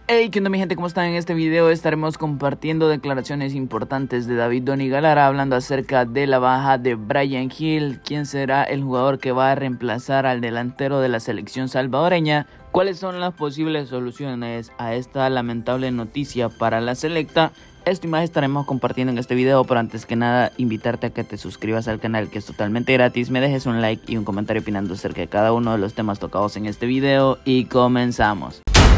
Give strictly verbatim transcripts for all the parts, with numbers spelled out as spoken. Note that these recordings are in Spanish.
Hey, ¿qué onda mi gente? ¿Cómo están? En este video estaremos compartiendo declaraciones importantes de David Donny Galara, hablando acerca de la baja de Bryan Gil, quién será el jugador que va a reemplazar al delantero de la selección salvadoreña, cuáles son las posibles soluciones a esta lamentable noticia para la selecta. Esto y más estaremos compartiendo en este video, pero antes que nada invitarte a que te suscribas al canal, que es totalmente gratis, me dejes un like y un comentario opinando acerca de cada uno de los temas tocados en este video y comenzamos.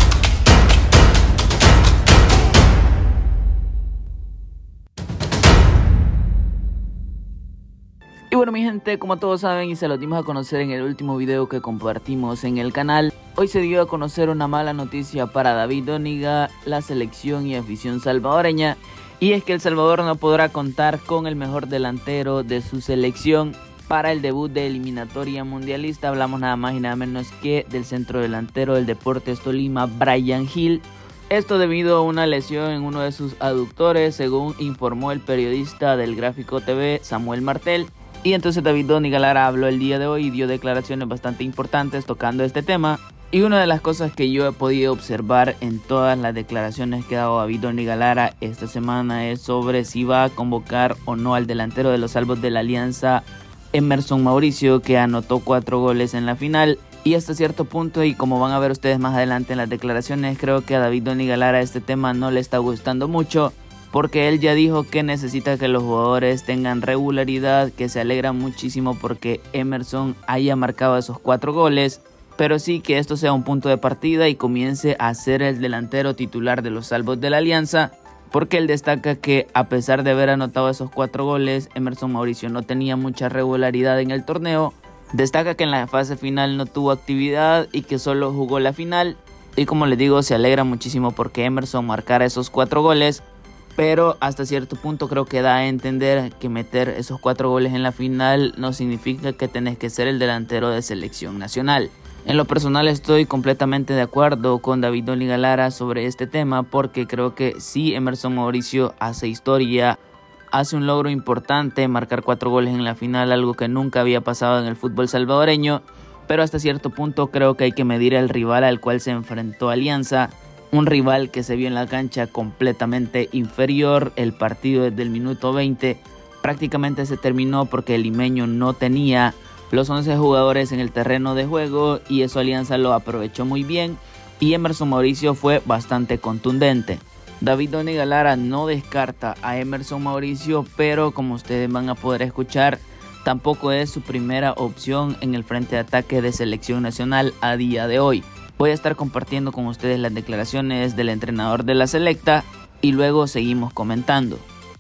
Y bueno mi gente, como todos saben y se los dimos a conocer en el último video que compartimos en el canal, hoy se dio a conocer una mala noticia para David Donny Galara, la selección y afición salvadoreña, y es que El Salvador no podrá contar con el mejor delantero de su selección para el debut de eliminatoria mundialista. Hablamos nada más y nada menos que del centro delantero del Deportes Tolima, Bryan Gil. Esto debido a una lesión en uno de sus aductores, según informó el periodista del Gráfico T V, Samuel Martel. Y entonces David Donny Galara habló el día de hoy y dio declaraciones bastante importantes tocando este tema. Y una de las cosas que yo he podido observar en todas las declaraciones que ha dado David Donny Galara esta semana es sobre si va a convocar o no al delantero de los Salvos de la Alianza, Emerson Mauricio, que anotó cuatro goles en la final. Y hasta cierto punto, y como van a ver ustedes más adelante en las declaraciones, creo que a David Donny Galara este tema no le está gustando mucho, porque él ya dijo que necesita que los jugadores tengan regularidad, que se alegra muchísimo porque Emerson haya marcado esos cuatro goles, pero sí que esto sea un punto de partida y comience a ser el delantero titular de los Salvos de la Alianza, porque él destaca que a pesar de haber anotado esos cuatro goles, Emerson Mauricio no tenía mucha regularidad en el torneo. Destaca que en la fase final no tuvo actividad y que solo jugó la final, y como les digo, se alegra muchísimo porque Emerson marcara esos cuatro goles. Pero hasta cierto punto creo que da a entender que meter esos cuatro goles en la final no significa que tenés que ser el delantero de selección nacional. En lo personal estoy completamente de acuerdo con David Donny Galara sobre este tema, porque creo que sí, Emerson Mauricio hace historia, hace un logro importante, marcar cuatro goles en la final, algo que nunca había pasado en el fútbol salvadoreño, pero hasta cierto punto creo que hay que medir al rival al cual se enfrentó Alianza. Un rival que se vio en la cancha completamente inferior. El partido desde el minuto veinte prácticamente se terminó porque el limeño no tenía los once jugadores en el terreno de juego, y eso Alianza lo aprovechó muy bien y Emerson Mauricio fue bastante contundente. David Donny Galara no descarta a Emerson Mauricio, pero como ustedes van a poder escuchar, tampoco es su primera opción en el frente de ataque de selección nacional a día de hoy. Voy a estar compartiendo con ustedes las declaraciones del entrenador de la selecta y luego seguimos comentando.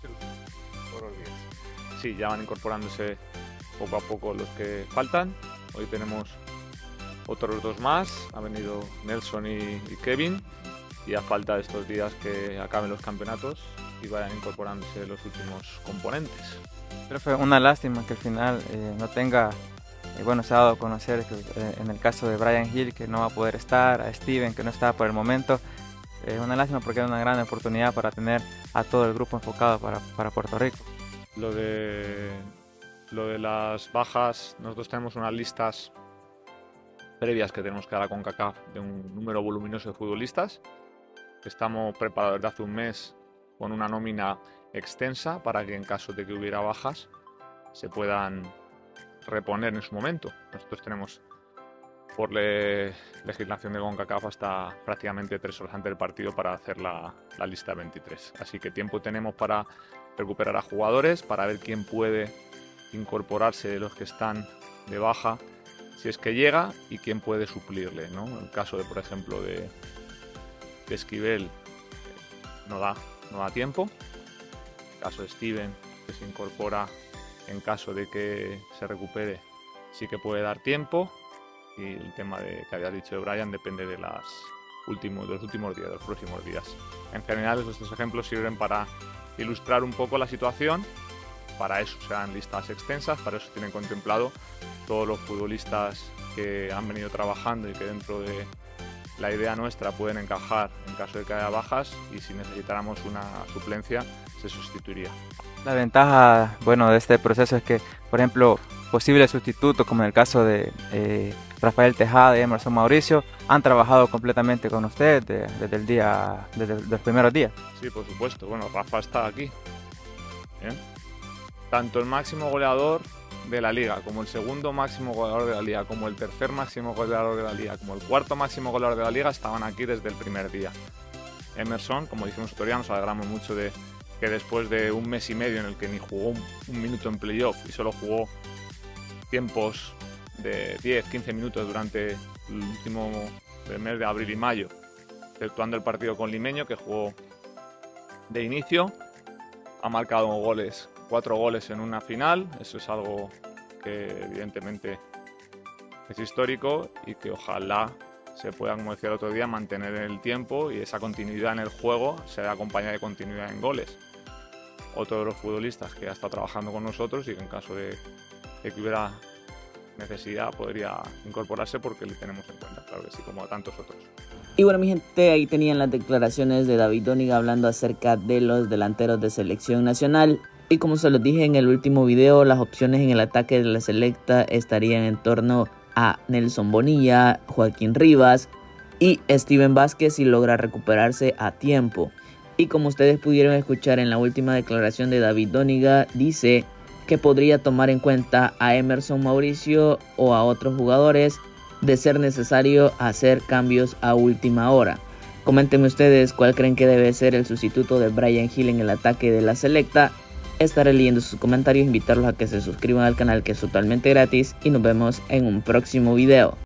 Sí, ya van incorporándose poco a poco los que faltan. Hoy tenemos otros dos más, ha venido Nelson y, y Kevin, y a falta de estos días que acaben los campeonatos y vayan incorporándose los últimos componentes. Pero fue una lástima que al final eh, no tenga... Eh, bueno, se ha dado a conocer que eh, en el caso de Bryan Gil, que no va a poder estar, a Steven, que no está por el momento. Es eh, una lástima porque era una gran oportunidad para tener a todo el grupo enfocado para, para Puerto Rico. Lo de, lo de las bajas, nosotros tenemos unas listas previas que tenemos que dar a CONCACAF de un número voluminoso de futbolistas. Estamos preparados desde hace un mes con una nómina extensa para que en caso de que hubiera bajas se puedan reponer en su momento. Nosotros tenemos por le legislación de CONCACAF hasta prácticamente tres horas antes del partido para hacer la, la lista veintitrés. Así que tiempo tenemos para recuperar a jugadores, para ver quién puede incorporarse de los que están de baja, si es que llega, y quién puede suplirle, ¿no? En el caso de, por ejemplo, de, de Esquivel, no da, no da tiempo. En el caso de Steven, que se incorpora en caso de que se recupere, sí que puede dar tiempo. Y el tema de, que habías dicho de Bryan depende de, las últimos, de los últimos días, de los próximos días. En general, estos ejemplos sirven para ilustrar un poco la situación. Para eso se dan listas extensas, para eso tienen contemplado todos los futbolistas que han venido trabajando y que dentro de la idea nuestra pueden encajar en caso de que haya bajas, y si necesitáramos una suplencia se sustituiría. La ventaja, bueno, de este proceso es que, por ejemplo, posible sustituto, como en el caso de eh, Rafael Tejada y Emerson Mauricio han trabajado completamente con usted de, desde el día, desde los primeros días. Sí, por supuesto. Bueno, Rafa está aquí. Bien. Tanto el máximo goleador de la liga, como el segundo máximo goleador de la liga, como el tercer máximo goleador de la liga, como el cuarto máximo goleador de la liga, estaban aquí desde el primer día. Emerson, como dijimos otro día, nos alegramos mucho de que después de un mes y medio en el que ni jugó un, un minuto en playoff y solo jugó tiempos de diez a quince minutos durante el último mes de abril y mayo, efectuando el partido con Limeño, que jugó de inicio, ha marcado goles, cuatro goles en una final. Eso es algo que evidentemente es histórico y que ojalá se pueda, como decía el otro día, mantener en el tiempo y esa continuidad en el juego sea acompañada de continuidad en goles. Otro de los futbolistas que ha estado trabajando con nosotros y que en caso de, de que hubiera necesidad podría incorporarse porque le tenemos en cuenta, claro que sí, como a tantos otros. Y bueno, mi gente, ahí tenían las declaraciones de David Doniga hablando acerca de los delanteros de selección nacional. Y como se los dije en el último video, las opciones en el ataque de la selecta estarían en torno a Nelson Bonilla, Joaquín Rivas y Steven Vázquez si logra recuperarse a tiempo. Y como ustedes pudieron escuchar en la última declaración de David Doniga, dice que podría tomar en cuenta a Emerson Mauricio o a otros jugadores de ser necesario hacer cambios a última hora. Coméntenme ustedes cuál creen que debe ser el sustituto de Bryan Gil en el ataque de la selecta. Estaré leyendo sus comentarios, invitarlos a que se suscriban al canal, que es totalmente gratis, y nos vemos en un próximo video.